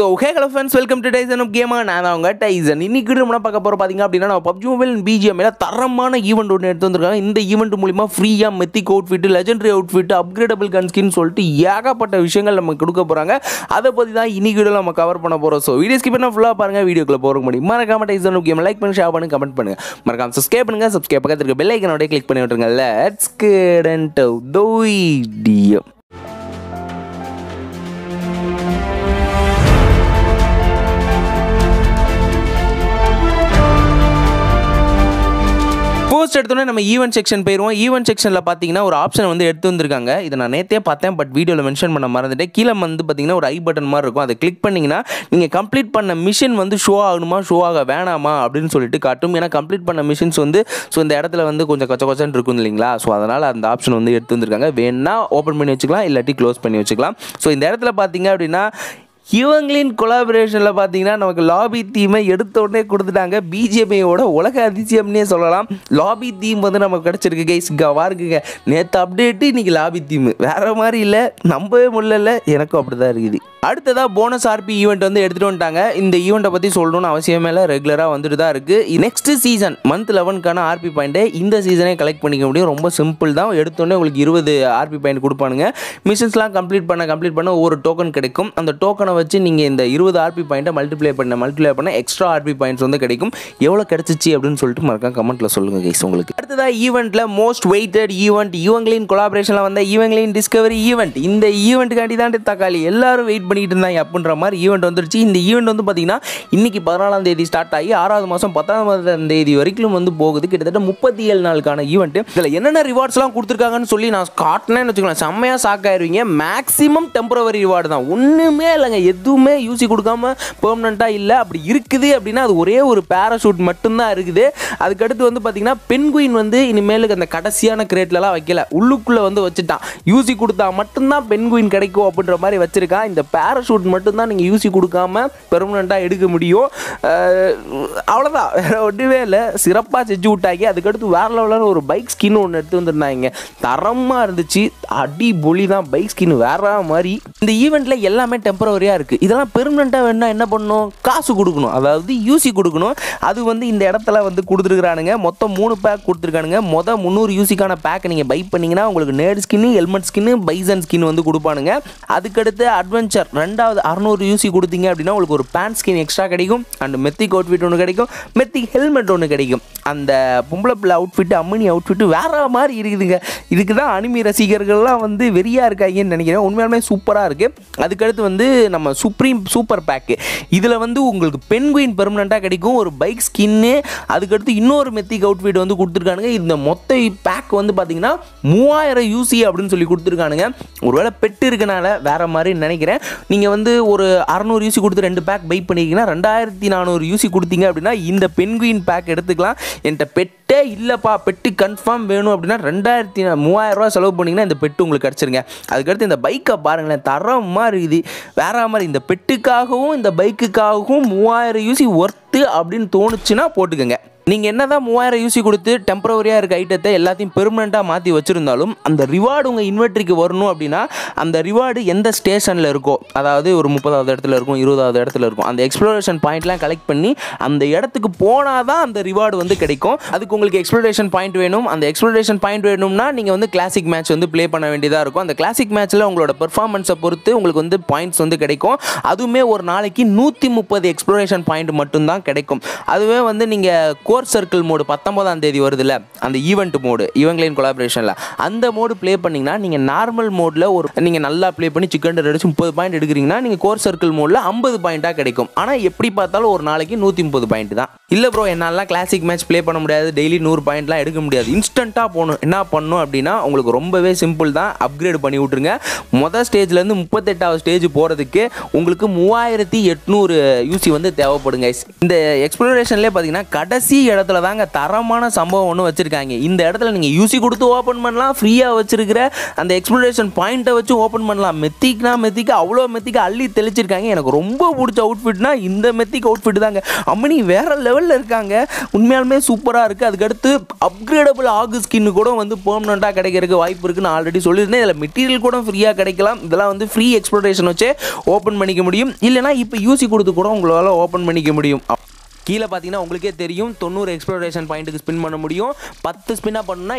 So, hey hello friends, welcome to Tysonnoobgamer. நான் தான் உங்க Tyson. இன்னைக்கு நம்ம பார்க்க போறோம் பாத்தீங்க அப்படினா நம்ம PUBG Mobile and Bgmi ல தரமான ஈவென்ட் ஒன்னு எடுத்து வந்திருக்காங்க. இந்த ஈவென்ட் மூலமா ஃப்ரீயா Mythic outfit, legendary outfit, upgradable gun skin சொல்லிட்டு ஏகப்பட்ட விஷயங்கள் நமக்கு கொடுக்க போறாங்க. அத பத்தி தான் இன்னைக்கு வீடியோல நம்ம கவர் பண்ண போறோம். So, வீடியோ ஸ்கிப் பண்ணா ஃபுல்லா பாருங்க. வீடியோக்குள்ள போறதுக்கு முன்னாடி மறக்காம Tysonnoobgamer லைக் பண்ணி ஷேர் பண்ணி கமெண்ட் பண்ணுங்க. மறக்காம subscribe பண்ணுங்க. subscribe பக்கத்துல இருக்க பெல் ஐகானை கிளிக் பண்ணி விட்டுருங்க. Let's get into the video. Post எடுத்தோன்னே நம்ம ஈவென்ட் செக்ஷன் போயிடுவோம். ஈவென்ட் செக்ஷனில் பார்த்தீங்கன்னா ஒரு ஆப்ஷன் வந்து எடுத்து வந்திருக்காங்க. இதை நான் நேற்றே பார்த்தேன், பட் வீடியோவில் மென்ஷன் பண்ண மறந்துட்டேன். கீழே வந்து பார்த்தீங்கன்னா ஒரு ஐ பட்டன் மாதிரி இருக்கும். அதை கிளிக் பண்ணிங்கன்னா நீங்கள் கம்ப்ளீட் பண்ண மிஷின் வந்து ஷோ ஆகணுமா ஷோ ஆக வேணாமா அப்படின்னு சொல்லிட்டு காட்டும். ஏன்னா கம்ப்ளீட் பண்ண மிஷின்ஸ் வந்து இந்த இடத்துல வந்து கொஞ்சம் கொச்சன்னு இருக்கும் இல்லைங்களா. ஸோ அதனால் அந்த ஆப்ஷன் வந்து எடுத்து வந்திருக்காங்க. வேணா ஓப்பன் பண்ணி வச்சுக்கலாம், இல்லாட்டி க்ளோஸ் பண்ணி வச்சுக்கலாம். ஸோ இந்த இடத்துல பார்த்தீங்க அப்படின்னா இவங்களின் கொலாபரேஷனில் பார்த்தீங்கன்னா நமக்கு லாபி தீமை எடுத்த உடனே கொடுத்துட்டாங்க. பிஜிஎம்ஐயோட உலக அதிசயம்னே சொல்லலாம். லாபி தீம் வந்து நமக்கு கிடச்சிருக்கு கைஸ். வாருங்க, நேற்று அப்டேட்டு இன்றைக்கி லாபி தீம் வேறு மாதிரி இல்லை, நம்பவே முடியல. எனக்கும் அப்படி தான் இருக்குது. அடுத்ததாக போனஸ் ஆர்பி ஈவெண்ட் வந்து எடுத்துகிட்டு வந்துட்டாங்க. இந்த ஈவெண்ட்டை பற்றி சொல்லணும்னு அவசியமே இல்லை, ரெகுலராக வந்துட்டு தான் இருக்குது. நெக்ஸ்ட் சீசன் மந்த் 11க்கான ஆர்பி பாயிண்ட்டை இந்த சீசனே கலெக்ட் பண்ணிக்க முடியும். ரொம்ப சிம்பிள் தான். எடுத்தோடனே உங்களுக்கு 20 ஆர்பி பாயிண்ட் கொடுப்பானுங்க. மிஷன்ஸ்லாம் கம்ப்ளீட் பண்ண ஒரு டோக்கன் கிடைக்கும். அந்த டோக்கனை வச்சு நீங்கள் இந்த 20 ஆர்பி பாயிண்ட்டை மல்டிப்ளை பண்ண எக்ஸ்ட்ரா ஆர்பி பாயிண்ட்ஸ் வந்து கிடைக்கும். எவ்வளோ கிடைச்சிச்சு அப்படின்னு சொல்லிட்டு மறக்காம கமெண்ட்டில் சொல்லுங்கள் கைஸ் உங்களுக்கு. அடுத்ததாக ஈவெண்ட்டில் மோஸ்ட் வெயிட்டட் ஈவெண்ட் இவங்களின் கொலாபரேஷனில் வந்த இவங்களின் டிஸ்கவரி ஈவெண்ட். இந்த ஈவெண்ட்டுக்காண்டி தான் தக்காளி எல்லாரும் வெயிட் பண்ணிட்டு இருந்தாங்க அப்படின்ற மாதிரி ஈவெண்ட் வந்துருச்சு. இந்த ஈவெண்ட் வந்து பார்த்தீங்கன்னா இன்னைக்கு 14ஆம் தேதி ஸ்டார்ட் ஆகி 6வது மாதம் 10ஆம் தேதி வரைக்கும் வந்து போகுது. கிட்டத்தட்ட 37 நாளுக்கான ஈவெண்ட். இதில் என்னென்ன ரிவார்ட்ஸ்லாம் கொடுத்துருக்காங்கன்னு சொல்லி நான் காட்டினேன்னு வச்சுக்கலாம், செம்மையாக ஷாக் ஆயிருவீங்க. மேக்ஸிமம் டெம்பரவரி ரிவார்டு தான், ஒன்றுமே இல்லைங்க. எதுவுமே யூசி கொடுக்காம பெர்மனண்ட்டாக இல்லை. அப்படி இருக்குது அப்படின்னா அது ஒரே ஒரு பேராஷூட் மட்டும்தான் இருக்குது. அதுக்கடுத்து வந்து பார்த்தீங்கன்னா பென்குயின் வந்து இனிமேலுக்கு அந்த கடைசியான கிரேட்லலாம் வைக்கல, உள்ளுக்குள்ளே வந்து வச்சுட்டான். யூசி கொடுத்தா மட்டும்தான் பென்குயின் கிடைக்கும் அப்படின்ற மாதிரி வச்சிருக்கான். இந்த பேராஷூட் மட்டும்தான் நீங்கள் யூசி கொடுக்காம பெர்மனண்ட்டாக எடுக்க முடியும். அவ்வளோதான், வேறு ஒன்றுமே இல்லை. சிறப்பாக செஞ்சு விட்டாங்க. அதுக்கடுத்து வேறு லெவலான ஒரு பைக் ஸ்கின் ஒன்று எடுத்து வந்துருந்தாங்க. தரமாக இருந்துச்சு, அடி பொலி தான். பைக் ஸ்கின் வேற மாதிரி. இந்த ஈவெண்ட்டில் எல்லாமே டெம்பரவரியாக இருக்குது. இதெல்லாம் பெர்மனண்ட்டாக வேணும்னா என்ன பண்ணணும்? காசு கொடுக்கணும், அதாவது யூசி கொடுக்கணும். அது வந்து இந்த இடத்துல வந்து கொடுத்துருக்குறானுங்க. மொத்தம் 3 பேக் கொடுத்துருக்கானுங்க. 300 யூசிக்கான பேக் நீங்கள் பை பண்ணிங்கன்னா உங்களுக்கு நேட் ஸ்கின்னு, ஹெல்மெட் ஸ்கின்னு, பைசன் ஸ்கின் வந்து கொடுப்பானுங்க. அதுக்கடுத்து அட்வென்ச்சர் 2வது 600 யூசி கொடுத்தீங்க அப்படின்னா உங்களுக்கு ஒரு பேண்ட் ஸ்கின் எக்ஸ்ட்ரா கிடைக்கும். அண்ட் மெத்திக் அவுட்ஃபிட் ஒன்று கிடைக்கும், மெத்திக் ஹெல்மெட் ஒன்று கிடைக்கும். அந்த பொம்பளை பிள்ளை அவுட்ஃபிட்டு, அம்மனி அவுட்ஃபிட்டு வேற மாதிரி இருக்குதுங்க. இதுக்கு தான் அனிமி ரசிகர்கள்லாம் வந்து வெறியாக இருக்காங்கன்னு நினைக்கிறேன். உண்மையாலுமே சூப்பராக இருக்குது. அதுக்கடுத்து வந்து நம்ம சுப்ரீம் சூப்பர் பேக்கு. இதில் வந்து உங்களுக்கு பென்குயின் பெர்மனண்ட்டாக கிடைக்கும், ஒரு பைக் ஸ்கின்னு, அதுக்கடுத்து இன்னொரு மெத்திக் அவுட்ஃபிட் வந்து கொடுத்துருக்கானுங்க. இந்த மொத்த பேக் வந்து பார்த்தீங்கன்னா 3000 யூசி அப்படின்னு சொல்லி கொடுத்துருக்கானுங்க. ஒருவேளை பெட்டு இருக்கனால வேற மாதிரி நினைக்கிறேன். நீங்கள் வந்து ஒரு 600 யூசி கொடுத்து 2 பேக் பை பண்ணிக்கிங்கன்னா 2400 யூசி கொடுத்தீங்க அப்படின்னா இந்த பென்குயின் பேக் எடுத்துக்கலாம். என்கிட்ட பெட்டே இல்லைப்பா, பெட்டு கன்ஃபார்ம் வேணும் அப்படின்னா 3000 ரூபா செலவு பண்ணிங்கன்னா இந்த பெட்டு உங்களுக்கு கிடச்சிருங்க. அதுக்கடுத்து இந்த பைக்கை பாருங்களேன், தரமாக இருக்குது. வேற மாதிரி இந்த பெட்டுக்காகவும் இந்த பைக்குக்காகவும் 3000 யூசி ஒர்த்து அப்படின்னு தோணுச்சுன்னா போட்டுக்கோங்க. நீங்கள் என்ன தான் 3000 யூசி கொடுத்து டெம்பரவரியாக இருக்க ஐட்டத்தை எல்லாத்தையும் பெர்மனண்ட்டாக மாற்றி வச்சுருந்தாலும் அந்த ரிவார்டு உங்கள் இன்வெர்ட்ரிக்கு வரணும் அப்படின்னா அந்த ரிவார்டு எந்த ஸ்டேஷனில் இருக்கோ, அதாவது ஒரு 30வது இடத்துல இருக்கும், 20வது இடத்துல இருக்கும், அந்த எக்ஸ்ப்ளோரேஷன் பாயிண்ட்லாம் கலெக்ட் பண்ணி அந்த இடத்துக்கு போனால் தான் அந்த ரிவார்டு வந்து கிடைக்கும். அதுக்கு உங்களுக்கு எக்ஸ்ப்ளோரேஷன் பாயிண்ட் வேணும். அந்த எக்ஸ்ப்ளோரேஷன் பாயிண்ட் வேணும்னா நீங்கள் வந்து கிளாசிக் மேட்ச் வந்து ப்ளே பண்ண வேண்டியதாக இருக்கும். அந்த கிளாசிக் மேட்ச்சில் உங்களோட பெர்ஃபார்மன்ஸை பொறுத்து உங்களுக்கு வந்து பாயிண்ட்ஸ் வந்து கிடைக்கும். அதுவுமே ஒரு நாளைக்கு 130 எக்ஸ்ப்ளோரேஷன் பாயிண்ட் மட்டும்தான் கிடைக்கும். அதுவே வந்து நீங்கள் கோர் சர்க்கிள் மோடு 19ஆம் தேதி வருதுல்ல, அந்த ஈவெண்ட் மோடு இவங்களின் கொலாபரேஷனில் அந்த மோடு ப்ளே பண்ணிங்கன்னா நீங்கள் நார்மல் மோடில் நீங்கள் நல்லா ப்ளே பண்ணி சிக்கன் அடிச்சு 30 பாயிண்ட் எடுக்கிறீங்கன்னா நீங்கள் கோர் சர்க்கிள் மோடில் 50 பாயிண்ட்டாக கிடைக்கும். ஆனால் எப்படி பார்த்தாலும் ஒரு நாளைக்கு 130 பாயிண்ட் தான். இல்லை ப்ரோ, என்னாலாம் கிளாசிக் மேட்ச் ப்ளே பண்ண முடியாது, டெய்லி 100 பாயிண்ட்லாம் எடுக்க முடியாது, இன்ஸ்டண்ட்டாக போகணும். என்ன பண்ணணும் அப்படின்னா உங்களுக்கு ரொம்பவே சிம்பிள் தான். அப்கிரேட் பண்ணி விட்ருங்க. மொதல் ஸ்டேஜ்லேருந்து 38வது ஸ்டேஜ் போகிறதுக்கு உங்களுக்கு 3800 யூசி வந்து தேவைப்படுங்க. இந்த எக்ஸ்ப்ளோரேஷன்லேயே பார்த்தீங்கன்னா கடைசி இடத்துல தாங்க தரமான சம்பவம் ஒன்று வச்சுருக்காங்க. இந்த இடத்துல நீங்கள் யூசி கொடுத்து ஓப்பன் பண்ணலாம், ஃப்ரீயாக வச்சுருக்கிற அந்த எக்ஸ்ப்ளோரேஷன் பாயிண்ட்டை வச்சு ஓப்பன் பண்ணலாம். மெத்திக்கு அவ்வளோ மெத்திக்கு அள்ளி தெளிச்சிருக்காங்க. எனக்கு ரொம்ப பிடிச்ச அவுட்ஃபிட்னா இந்த மெத்திக் அவுட்ஃபிட் தாங்க. அம்மனி வேறு லெவலில் இருக்காங்க, உண்மையாலுமே சூப்பராக இருக்குது. அதுக்கடுத்து அப்கிரேடபிள் ஆகு ஸ்கின்னு கூட வந்து பெர்மனெண்ட்டாக கிடைக்கிறதுக்கு வாய்ப்பு இருக்குன்னு நான் ஆல்ரெடி சொல்லியிருந்தேன். இதில் மெட்டீரியல் கூட ஃப்ரீயாக கிடைக்கலாம். இதெல்லாம் வந்து ஃப்ரீ எக்ஸ்ப்ளோரேஷன் வச்சே ஓப்பன் பண்ணிக்க முடியும். இல்லைனா இப்போ யூசி கொடுத்து கூட உங்களால் ஓப்பன் பண்ணிக்க முடியும். கீழே பார்த்தீங்கன்னா உங்களுக்கே தெரியும் 90 எக்ஸ்ப்ளோரேஷன் பாயிண்ட்டுக்கு ஸ்பின் பண்ண முடியும். 10 ஸ்பின்னாக பண்ணணும்னா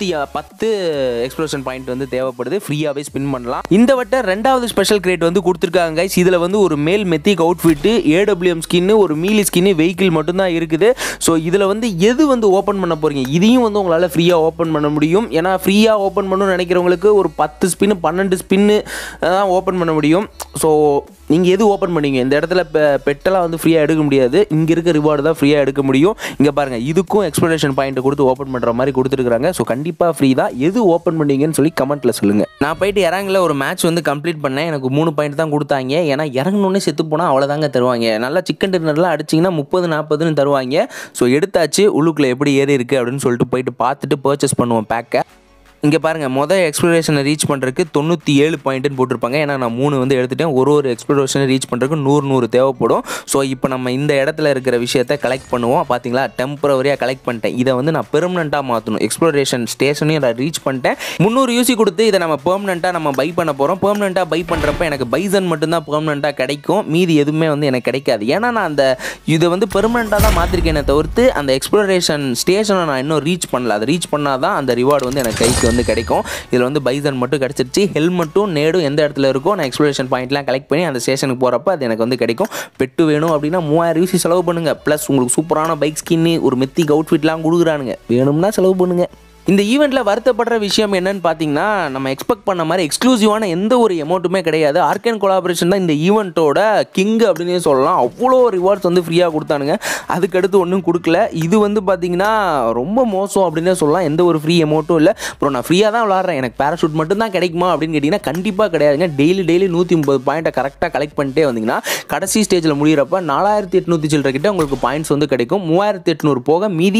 810 எக்ஸ்ப்ளோரேஷன் பாயிண்ட் வந்து தேவைப்படுது. ஃப்ரீயாகவே ஸ்பின் பண்ணலாம். இந்த வட்ட ரெண்டாவது ஸ்பெஷல் கிரேட் வந்து கொடுத்துருக்காங்க கைஸ். இதில் வந்து ஒரு மேல் மெத்திக் அவுட்ஃபிட்டு, AWM ஸ்கின்னு, ஒரு மீலி ஸ்கின்னு, வெஹிக்கிள் மட்டும்தான் இருக்குது. ஸோ இதில் வந்து எது வந்து ஓப்பன் பண்ண போகிறீங்க, இதையும் வந்து உங்களால் ஃப்ரீயாக ஓப்பன் பண்ண முடியும். ஏன்னா ஃப்ரீயாக ஓப்பன் பண்ணணும்னு நினைக்கிறவங்களுக்கு ஒரு 10 ஸ்பின்னு 12 ஸ்பின்னு தான் ஓப்பன் பண்ண முடியும். ஸோ நீங்கள் எது ஓப்பன் பண்ணீங்க, இந்த இடத்துல பெட்டெல்லாம் வந்து ஃப்ரீயாக எடுக்க முடியாது. இங்கே இருக்க ரிவார்டு தான் ஃப்ரீயாக எடுக்க முடியும். இங்கே பாருங்கள், இதுக்கும் எக்ஸ்ப்ளோரேஷன் பாயிண்ட் கொடுத்து ஓப்பன் பண்ணுற மாதிரி கொடுத்துருக்காங்க. ஸோ கண்டிப்பாக ஃப்ரீ தான். எது ஓப்பன் பண்ணீங்கன்னு சொல்லி கமெண்ட்டில் சொல்லுங்கள். நான் போயிட்டு இறங்கல ஒரு மேட்ச் வந்து கம்ப்ளீட் பண்ணேன். எனக்கு 3 பாயிண்ட் தான் கொடுத்தாங்க. ஏன்னா இறங்கணுன்னே செத்து போனால் அவ்வளோதாங்க தருவாங்க. நல்லா சிக்கன் டின்னர்லாம் அடிச்சிங்கன்னா 30-40ன்னு தருவாங்க. ஸோ எடுத்தாச்சு, உள்ளுக்குள்ளே எப்படி ஏறி இருக்குது அப்படின்னு சொல்லிட்டு போயிட்டு பார்த்துட்டு பர்ச்சேஸ் பண்ணுவோம் பேக்கை. இங்கே பாருங்கள், மொதல் எக்ஸ்ப்ளோரேஷனை ரீச் பண்ணுறதுக்கு 97 பாயிண்ட்டுன்னு போட்டிருப்பாங்க. ஏன்னா நான் 3 வந்து எடுத்துட்டேன். ஒரு எக்ஸ்ப்ளோரேஷனை ரீச் பண்ணுறதுக்கு 100 தேவைப்படும். ஸோ இப்போ நம்ம இந்த இடத்துல இருக்கிற விஷயத்தை கலெக்ட் பண்ணுவோம். பார்த்தீங்களா, டெம்பரவரியாக கலெக்ட் பண்ணிட்டேன். இதை வந்து நான் பெர்மனெண்ட்டாக மாற்றணும். எக்ஸ்ப்ளோரேஷன் ஸ்டேஷனையும் நான் ரீச் பண்ணிட்டேன். 300 யூசி கொடுத்து இதை நம்ம பெர்மனெண்ட்டாக நம்ம பை பண்ண போகிறோம். பெர்மனெண்ட்டாக பை பண்ணுறப்ப எனக்கு பைசன் மட்டும்தான் பெர்மனெண்ட்டாக கிடைக்கும். மீதி எதுவுமே வந்து எனக்கு கிடைக்காது. ஏன்னா நான் இதை வந்து பெர்மனெண்ட்டாக தான் மாற்றிருக்கேனே தவிர்த்து அந்த எக்ஸ்ப்ளோரேஷன் ஸ்டேஷனை நான் இன்னும் ரீச் பண்ணல. அதை ரீச் பண்ணால் தான் அந்த ரிவார்டு வந்து எனக்கு கைக்கு வந்து கிடைக்கும். இதில் வந்து பைசன் மட்டும் கிடைச்சிருச்சு. ஹெல்மெட்டும் நேடும் எந்த இடத்துல இருக்கோ நான் எக்ஸ்ப்ளோரேஷன் பாயிண்ட்லாம் கலெக்ட் பண்ணி அந்த ஸ்டேஷனுக்கு போகிறப்ப அது எனக்கு வந்து கிடைக்கும். பெட்டு வேணும் அப்படின்னா 3000 யூசி செலவு பண்ணுங்க. ப்ளஸ் உங்களுக்கு சூப்பரான பைக் ஸ்கின்னு, ஒரு மெத்திக் அவுட்ஃபிட்லாம் கொடுக்குறானுங்க. வேணும்னா செலவு பண்ணுங்க. இந்த ஈவெண்ட்டில் வருத்தப்படுற விஷயம் என்னன்னு பார்த்தீங்கன்னா, நம்ம எக்ஸ்பெக்ட் பண்ண மாதிரி எக்ஸ்க்ளூசிவான எந்த ஒரு எமௌண்ட்டுமே கிடையாது. ஆர்கேன் கொலாபரேஷன் தான் இந்த ஈவெண்ட்டோட கிங் அப்படின்னே சொல்லலாம். அவ்வளோ ரிவார்ட்ஸ் வந்து ஃப்ரீயாக கொடுத்தானுங்க. அதுக்கடுத்து ஒன்றும் கொடுக்கல. இது வந்து பார்த்தீங்கன்னா ரொம்ப மோசம் அப்படின்னே சொல்லலாம். எந்த ஒரு ஃப்ரீ எமௌண்ட்டும் இல்லை. அப்புறம் நான் ஃப்ரீயாக தான் விளாட்றேன், எனக்கு பேராஷூட் மட்டும் தான் கிடைக்குமா அப்படின்னு கேட்டிங்கன்னா கண்டிப்பாக கிடையாதுங்க. டெய்லி 130 பாயிண்ட்டை கரெக்டாக கலெக்ட் பண்ணிட்டே வந்தீங்கன்னா கடைசி ஸ்டேஜில் முடிகிறப்ப 4800 சில்லற கிட்ட உங்களுக்கு பாயிண்ட்ஸ் வந்து கிடைக்கும். 3800 போக மீதி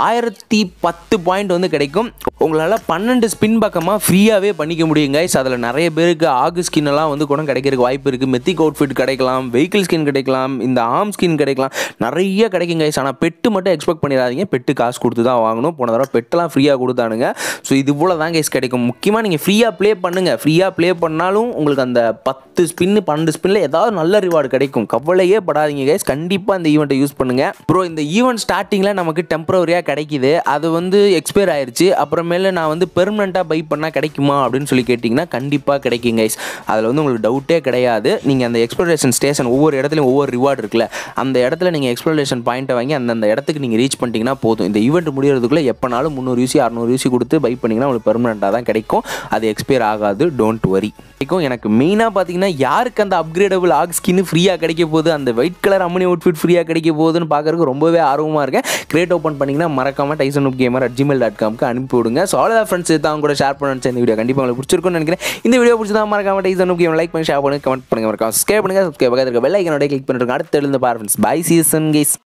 1010 பாயிண்ட் வந்து கிடைக்கும். உங்களால் 12 ஸ்பின் பக்கமாக ஃப்ரீயாகவே பண்ணிக்க முடியும் கைஸ். அதில் நிறைய பேருக்கு ஆகு ஸ்கின் எல்லாம் வந்து கூட கிடைக்கிறதுக்கு வாய்ப்பு இருக்குது. மெத்திக் அவுட்ஃபிட் கிடைக்கலாம், வெஹிக்கிள் ஸ்கின் கிடைக்கலாம், இந்த ஆர்ம் ஸ்கின் கிடைக்கலாம், நிறைய கிடைக்கும் கைஸ். ஆனால் பெட்டு மட்டும் எக்ஸ்பெக்ட் பண்ணிடாதீங்க. பெட்டு காசு கொடுத்து தான் வாங்கணும். போன தடவை பெட்டெல்லாம் ஃப்ரீயாக கொடுத்தானுங்க. ஸோ இது போல் தான் கைஸ் கிடைக்கும். முக்கியமாக நீங்கள் ஃப்ரீயாக ப்ளே பண்ணுங்கள். ஃப்ரீயாக ப்ளே பண்ணாலும் உங்களுக்கு அந்த 10 ஸ்பின்னு 12 ஸ்பின்னில் ஏதாவது நல்ல ரிவார்டு கிடைக்கும். கவலையே படாதீங்க கைஸ். கண்டிப்பாக இந்த ஈவெண்ட்டை யூஸ் பண்ணுங்கள். ப்ரோ, இந்த ஈவெண்ட் ஸ்டார்டிங்கில் நமக்கு டெம்பரவரியாக கிடைக்கிது. அது வந்து எக்ஸ்பயர் ஆயிடுச்சு. அப்புறமேல நான் வந்து பெர்மனெண்ட்டாக பை பண்ணால் கிடைக்குமா அப்படின்னு சொல்லி கேட்டிங்கன்னா கண்டிப்பாக கிடைக்கும் கைஸ். அதில் வந்து உங்களுக்கு டவுட்டே கிடையாது. நீங்கள் அந்த எக்ஸ்ப்ளோரேஷன் ஸ்டேஷன் ஒவ்வொரு இடத்துலையும் ஒவ்வொரு ரிவார்டு இருக்குல்ல, அந்த இடத்துல நீங்கள் எக்ஸ்ப்ளோரேஷன் பாயிண்ட்டை வாங்கி அந்த இடத்துக்கு நீங்கள் ரீச் பண்ணிட்டீங்கன்னா போதும். இந்த ஈவெண்ட் முடிகிறதுக்குள்ளே எப்போனாலும் 300 யூசி 600 யூசி கொடுத்து பை பண்ணிங்கன்னா உங்களுக்கு பெர்மனெண்ட்டாக தான் கிடைக்கும். அது எக்ஸ்பயர் ஆகாது, டோன்ட் வரி. எனக்கு மெயினாக பார்த்தீங்கன்னா யாருக்கு அந்த அப்கிரேடபிள் ஆக் ஸ்கின் ஃப்ரீயாக கிடைக்க போகுது, அந்த ஒயிட் கலர் அம்மனி அவுட்ஃபிட் ஃப்ரீயாக கிடைக்க போகுதுன்னு பார்க்கறதுக்கு ரொம்பவே ஆர்வமாக இருக்கேன். கிரியேட் ஓப்பன் பண்ணிங்கன்னா மறக்காமல் Tysonnoobgamer@gmail.com அனுப்பி விடுங்க. ஸோ அவ்வளோதான் ஃப்ரெண்ட்ஸ், தான் கூட ஷேர் பண்ண இந்த வீடியோ கண்டிப்பாக உங்களுக்கு பிடிச்சிருக்கும்னு நினைக்கிறேன். இந்த வீடியோ பிடிச்சதா மறக்காம Tysonnoobgamer லைக் பண்ணி ஷேர் பண்ணுங்க, கமெண்ட் பண்ணுங்க, மறக்காம சப்ஸ்கிரைப் பண்ணுங்க. சப்ஸ்கிரைப் பக்கத்துல இருக்க பெல் ஐகானோட கிளிக் பண்ணிருங்க. அடுத்து எழுந்து பாருங்க. Bye season guys.